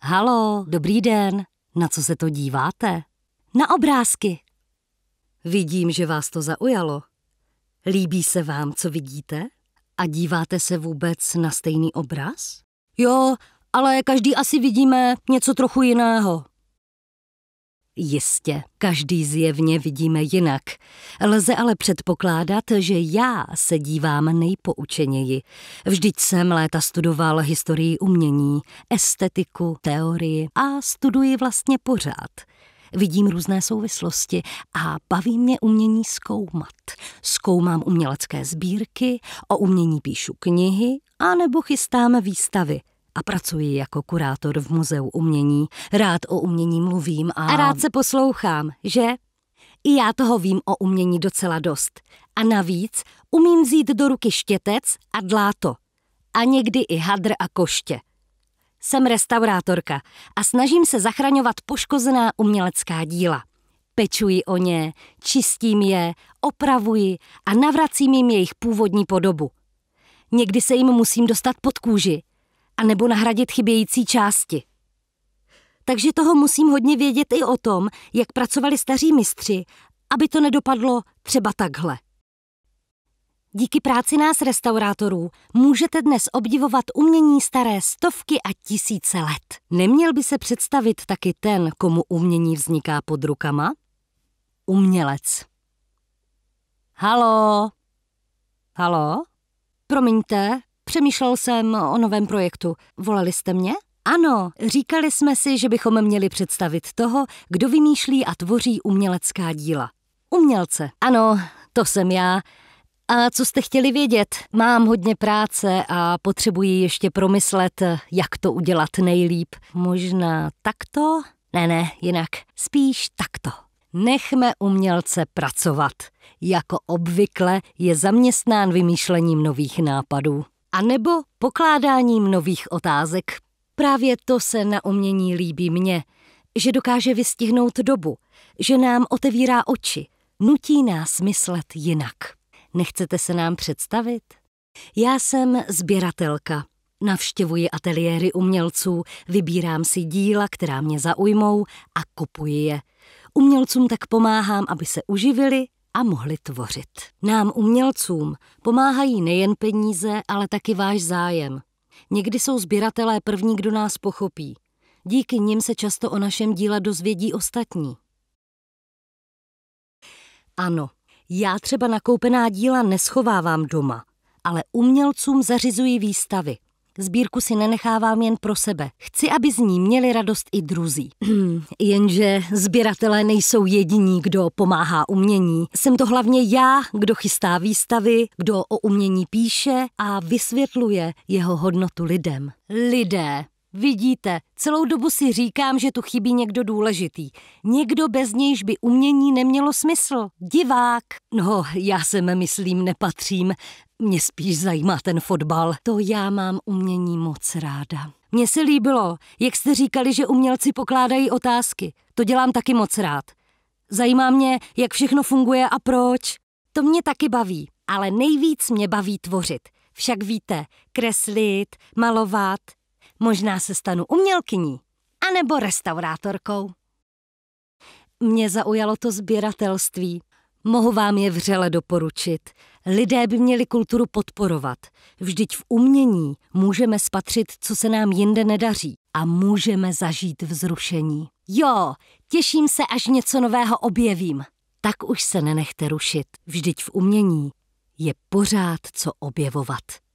Halo, dobrý den. Na co se to díváte? Na obrázky. Vidím, že vás to zaujalo. Líbí se vám, co vidíte? A díváte se vůbec na stejný obraz? Jo, ale každý asi vidíme něco trochu jiného. Jistě, každý zjevně vidíme jinak. Lze ale předpokládat, že já se dívám nejpoučeněji. Vždyť jsem léta studoval historii umění, estetiku, teorii a studuji vlastně pořád. Vidím různé souvislosti a baví mě umění zkoumat. Zkoumám umělecké sbírky, o umění píšu knihy a nebo chystám výstavy. A pracuji jako kurátor v muzeu umění. Rád o umění mluvím a rád se poslouchám, že? I já toho vím o umění docela dost. A navíc umím vzít do ruky štětec a dláto. A někdy i hadr a koště. Jsem restaurátorka a snažím se zachraňovat poškozená umělecká díla. Pečuji o ně, čistím je, opravuji a navracím jim jejich původní podobu. Někdy se jim musím dostat pod kůži a nebo nahradit chybějící části. Takže toho musím hodně vědět i o tom, jak pracovali staří mistři, aby to nedopadlo třeba takhle. Díky práci nás restaurátorů můžete dnes obdivovat umění staré stovky a tisíce let. Neměl by se představit taky ten, komu umění vzniká pod rukama? Umělec. Halo? Halo? Promiňte, přemýšlel jsem o novém projektu. Volali jste mě? Ano, říkali jsme si, že bychom měli představit toho, kdo vymýšlí a tvoří umělecká díla. Umělce. Ano, to jsem já. A co jste chtěli vědět? Mám hodně práce a potřebuji ještě promyslet, jak to udělat nejlíp. Možná takto? Ne, jinak. Spíš takto. Nechme umělce pracovat. Jako obvykle je zaměstnán vymýšlením nových nápadů. A nebo pokládáním nových otázek. Právě to se na umění líbí mně, že dokáže vystihnout dobu, že nám otevírá oči, nutí nás myslet jinak. Nechcete se nám představit? Já jsem sběratelka. Navštěvuji ateliéry umělců, vybírám si díla, která mě zaujmou a kupuji je. Umělcům tak pomáhám, aby se uživili a mohli tvořit. Nám umělcům pomáhají nejen peníze, ale taky váš zájem. Někdy jsou sběratelé první, kdo nás pochopí. Díky nim se často o našem díle dozvědí ostatní. Ano, já třeba nakoupená díla neschovávám doma, ale umělcům zařizuji výstavy. Sbírku si nenechávám jen pro sebe. Chci, aby z ní měli radost i druzí. Jenže sběratelé nejsou jediní, kdo pomáhá umění. Jsem to hlavně já, kdo chystá výstavy, kdo o umění píše a vysvětluje jeho hodnotu lidem. Lidé. Vidíte, celou dobu si říkám, že tu chybí někdo důležitý. Někdo, bez nějž by umění nemělo smysl. Divák. No, já sem, myslím, nepatřím. Mě spíš zajímá ten fotbal. To já mám umění moc ráda. Mně se líbilo, jak jste říkali, že umělci pokládají otázky. To dělám taky moc rád. Zajímá mě, jak všechno funguje a proč. To mě taky baví, ale nejvíc mě baví tvořit. Však víte, kreslit, malovat. Možná se stanu umělkyní, anebo restaurátorkou. Mě zaujalo to sběratelství. Mohu vám je vřele doporučit. Lidé by měli kulturu podporovat. Vždyť v umění můžeme spatřit, co se nám jinde nedaří a můžeme zažít vzrušení. Jo, těším se, až něco nového objevím. Tak už se nenechte rušit. Vždyť v umění je pořád co objevovat.